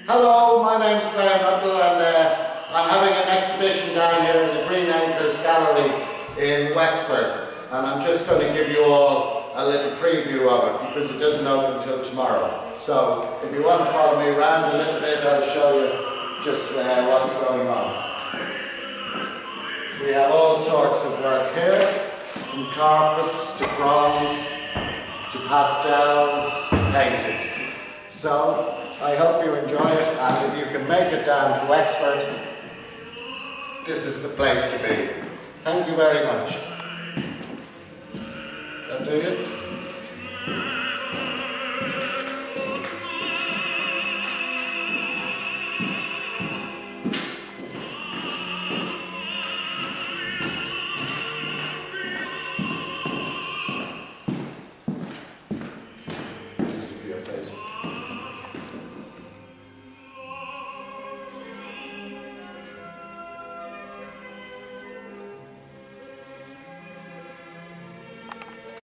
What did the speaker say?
Hello, my name's Knuttel and I'm having an exhibition down here in the Green Anchors Gallery in Wexford, and I'm just going to give you all a little preview of it because it doesn't open until tomorrow. So if you want to follow me around a little bit, I'll show you just what's going on. We have all sorts of work here, from carpets to bronze to pastels to paintings. So I hope you enjoy it, and if you can make it down to Wexford, this is the place to be. Thank you very much. That do you?